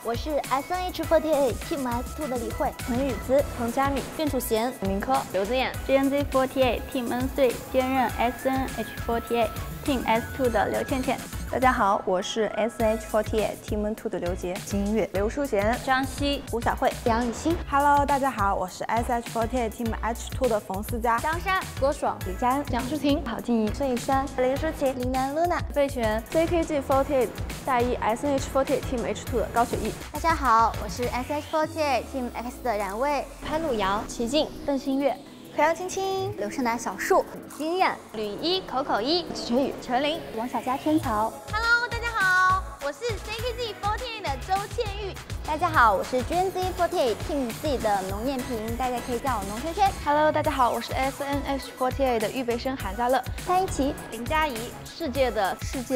我是 SNH48 Team S2 的李慧、陈雨姿、彭佳敏、卞楚贤、 明科、刘子妍 ，GNZ48 Team N3 兼任 SNH48 Team S2 的刘倩倩。 大家好，我是 SNH48 Team N2 的刘杰、金音乐、刘淑贤、 张希、 吴晓慧、杨雨欣。 Hello， 大家好，我是 SNH48 Team H2 的冯思佳、 张珊、郭爽、 李佳恩、 蒋诗婷、郝静怡、 孙艺珊、林诗琪、林楠、Luna、 费璇、CKG48 大一 SNH48 Team H2 的高雪艺。 大家好，我是 SNH48 Team X 的冉魏、 潘璐瑶、 齐静、邓新月、 何杨青青、刘胜男、小树、李金燕、 吕一、口一、 陈宇、陈琳、王小佳、天曹。 Hello， 大家好，我是 CKG48 的周倩玉。 大家好，我是 GNZ48 Team Z 的农艳萍，大家可以叫我农圈圈。 Hello， 大家好，我是 SNH48 的预备生韩佳乐、 潘一琪、 林佳怡。世界的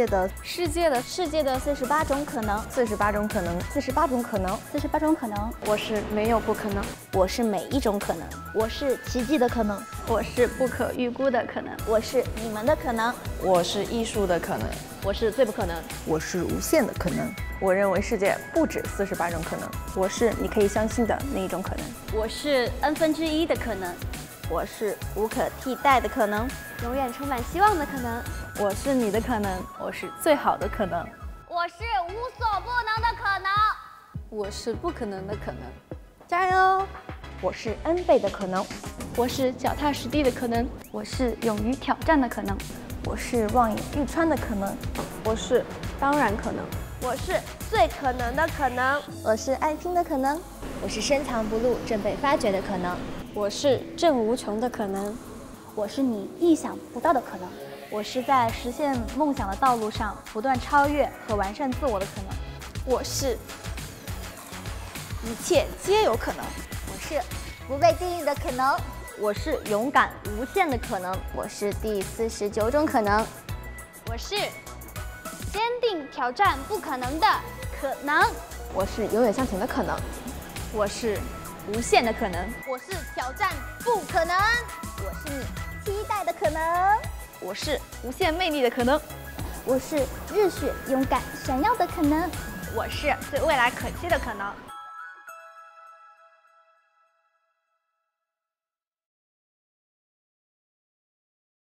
48种可能 ，48种可能 ，48种可能 ，48种可能。 我是没有不可能， 我是每一种可能， 我是奇迹的可能，我是不可预估的可能， 我是你们的可能， 我是艺术的可能， 我是最不可能， 我是无限的可能。我认为世界不止48种可能，我是你可以相信的那一种可能。 我是1/N的可能， 我是无可替代的可能， 永远充满希望的可能。 我是你的可能，我是最好的可能。 我是无所不能的可能， 我是不可能的可能。 加油！ 我是 N 倍的可能， 我是脚踏实地的可能，我是勇于挑战的可能， 我是望眼欲穿的可能，我是当然可能， 我是最可能的可能， 我是爱拼的可能， 我是深藏不露正被发掘的可能， 我是正无穷的可能， 我是你意想不到的可能，我是在实现梦想的道路上不断超越和完善自我的可能， 我是一切皆有可能， 我是不被定义的可能， 我是勇敢无限的可能， 我是第49种可能， 我是坚定挑战不可能的可能， 我是永远向前的可能， 我是无限的可能， 我是挑战不可能， 我是你期待的可能， 我是无限魅力的可能， 我是热血勇敢闪耀的可能， 我是对未来可期的可能。